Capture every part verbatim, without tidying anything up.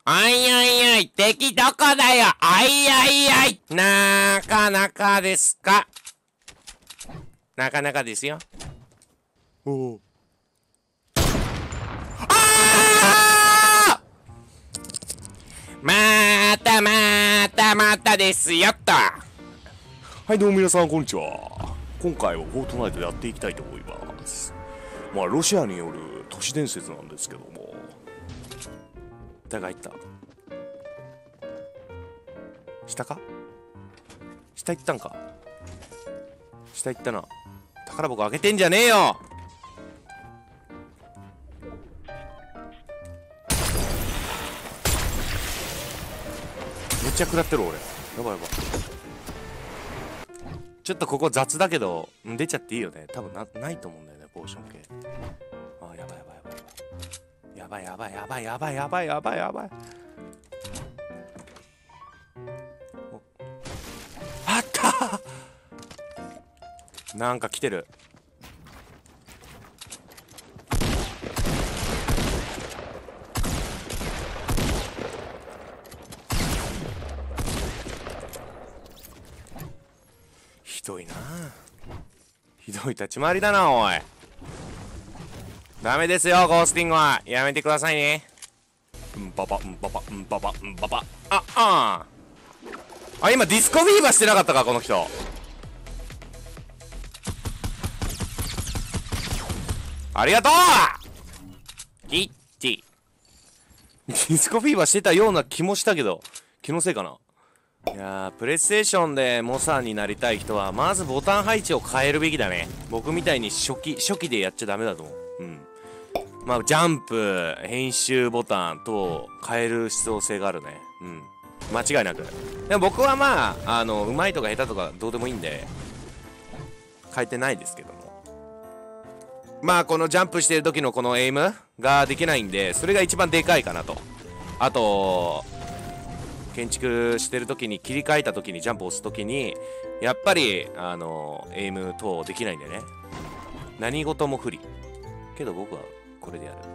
あいあいあい、敵どこだよ。あいあいあい。なかなかですか。なかなかですよ。おお。ああまたまたまたですよっと。 はいどうも皆さんこんにちは。今回はフォートナイトでやっていきたいと思います。まあロシアによる都市伝説なんですけども、誰が入った？下か？下行ったんか？下行ったな。宝箱開けてんじゃねえよ。めっちゃ食らってる俺。やばいやばい。ちょっとここ雑だけど出ちゃっていいよね。多分 な, ないと思うんだよねポーション系。あーやばいやばいやばいやばいやばいやばいやばいやばいやばい。あったーなんか来てる。ひどいな。ひどい立ち回りだなおい。ダメですよゴースティングはやめてくださいね。うんパパうんパパうんパパうんパパ。あああ今ディスコフィーバーしてなかったかこの人。ありがとうキッチディスコフィーバーしてたような気もしたけど気のせいかな。いやープレイステーションでモサになりたい人はまずボタン配置を変えるべきだね。僕みたいに初期初期でやっちゃダメだと思う。うんまあジャンプ編集ボタンと変える必要性があるね。うん間違いなく。でも僕はまああのうまいとか下手とかどうでもいいんで変えてないですけども、まあこのジャンプしてる時のこのエイムができないんでそれが一番でかいかなと。あと建築してる時に切り替えた時にジャンプ押す時にやっぱりあのエイム等できないんでね。何事も不利けど僕はこれでやる。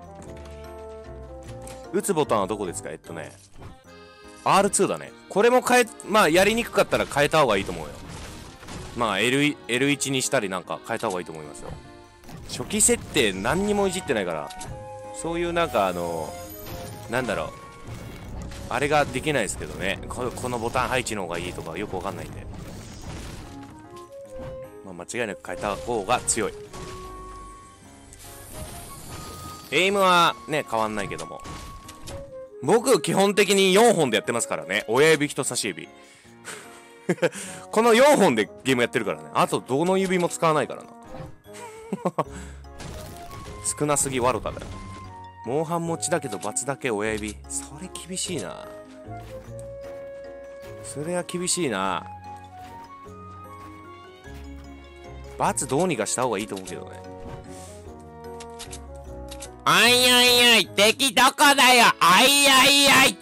打つボタンはどこですか？えっとね アールツー だね。これも変えまあやりにくかったら変えた方がいいと思うよ。まあ L、エルワン にしたりなんか変えた方がいいと思いますよ。初期設定何にもいじってないからそういうなんかあのなんだろうあれができないですけどね。こ, このボタン配置の方がいいとかよくわかんないんで、まあ、間違いなく変えた方が強い。エイムはね変わんないけども僕基本的によんほんでやってますからね。親指人差し指このよんほんでゲームやってるからね。あとどの指も使わないからな少なすぎワルタだよ。モンハン持ちだけどバツだけ親指、それ厳しいな。それは厳しいな。バツどうにかした方がいいと思うけどね。 あいあいあい、敵どこだよ。あいあいあい。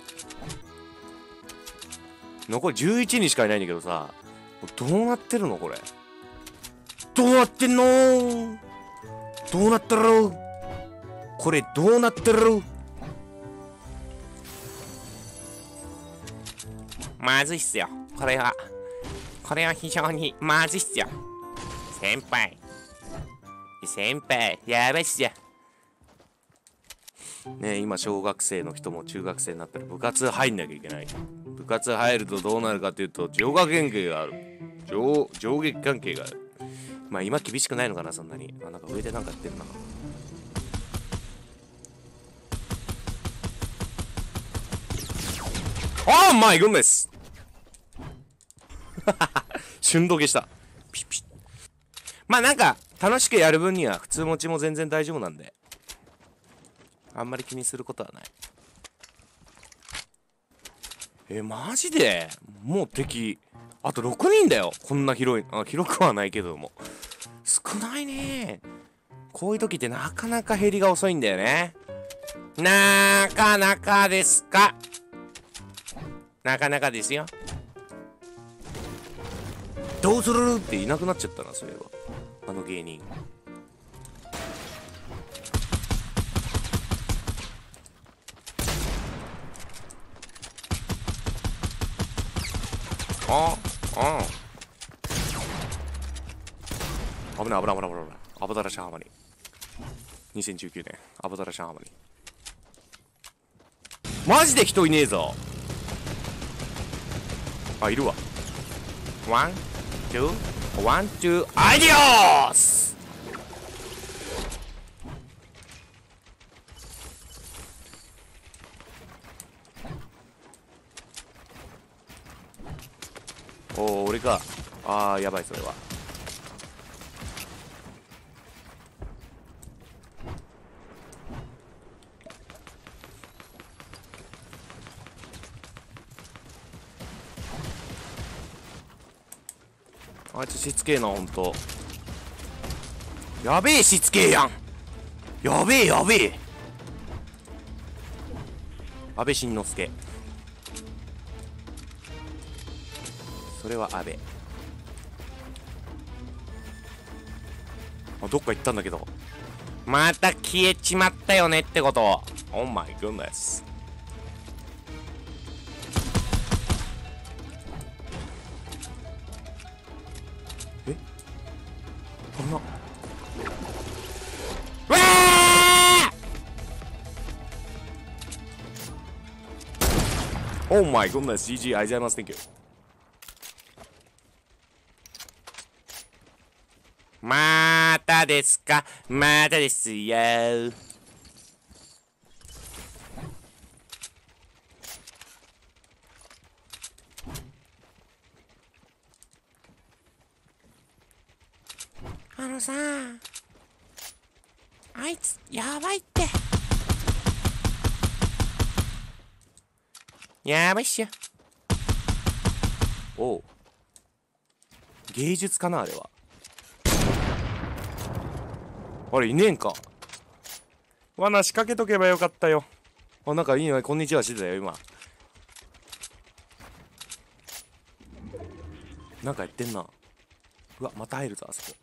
残りじゅういちにんしかいないんだけどさ、どうなってるのこれ。どうなってんのー。どうなってるこれどうなってる。 まずいっすよこれは。これは非常にまずいっすよ先輩。先輩やばいっすよねえ今小学生の人も中学生になったら部活入んなきゃいけない。部活入るとどうなるかというと上下関係がある。 上, 上下関係がある。まあ今厳しくないのかなそんなに。あなんか上でなんかやってるな。あーマイグンです。瞬時計したピッピッ。まあなんか楽しくやる分には普通持ちも全然大丈夫なんであんまり気にすることはない。えマジでもう敵あとろくにんだよ。こんな広いあ広くはないけども少ないね。こういう時ってなかなか減りが遅いんだよね。 なかなかですか。なかなかですよ。 どうするっていなくなっちゃったなそういえばあの芸人。 ああ危ない危ない危ない危ない危ない。アバダラシャハマににせんじゅうきゅうねんアバダラシャハマにマジで人いねえぞ。あ、いるわ。ワンツーワンツーアイディオス。おお、俺か。あー、やばいそれは。あいつしつけえな、ほんと。やべえ、しつけえやん。やべえやべえ。安倍晋之助。それは安倍。あ、どっか行ったんだけど。また消えちまったよねってこと。オーマイグッネス。え、こんな。うわー！オーマイグッネス。ジージー ありがとうございます。Thank you。またですか？またですよ。あのさ、あいつやばいって。やばいっしょ。おう、芸術かなあれは。あれいねえんか。罠仕掛けとけばよかったよ。あ、なんかいいね、こんにちはしてたよ今。なんかやってんな。うわ、また入るぞあそこ。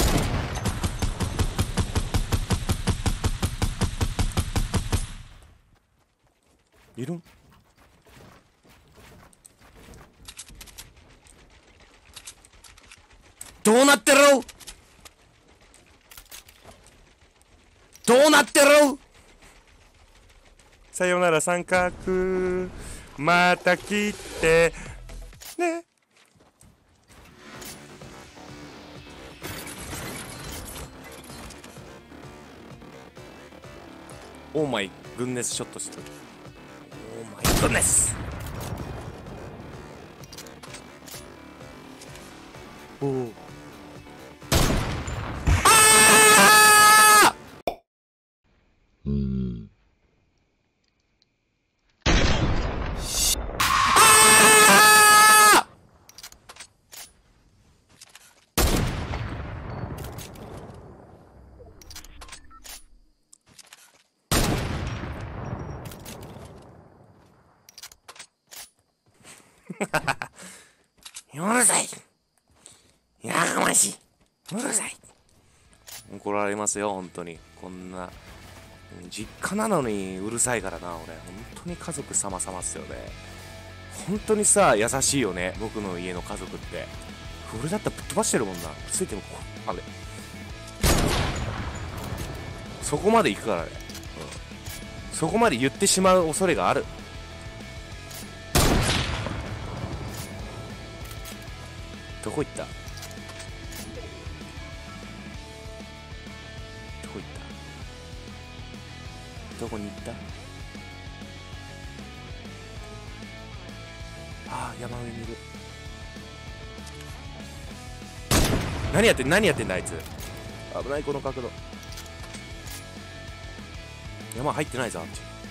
いるん？どうなってる？どうなってる？さよなら三角、また切ってね。オーマイグンネスショットしてる。オーマイグンネス。おお。うるさい。やかましい。うるさい。怒られますよ本当に。こんな実家なのにうるさいからな。俺本当に家族様々っすよね。本当にさ優しいよね僕の家の家族って。俺だったらぶっ飛ばしてるもんな。ついてもあれそこまで行くからね、うん、そこまで言ってしまう恐れがある。どこ行った？どこ行った？どこに行った？ああ、山上にいる。何やってん何やってんだあいつ。危ないこの角度。山入ってないぞあっ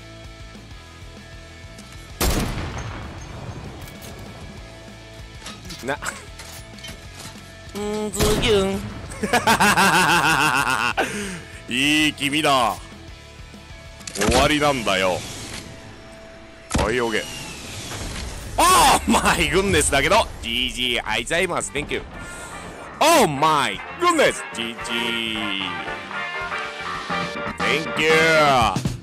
ちな。うんずぎゅん。いい君だ。終わりなんだよ。おいおげ。オーマイグンネスだけど ジージー ありがとうございます。 Thank you。 オーマイグンネス ジージー Thank you。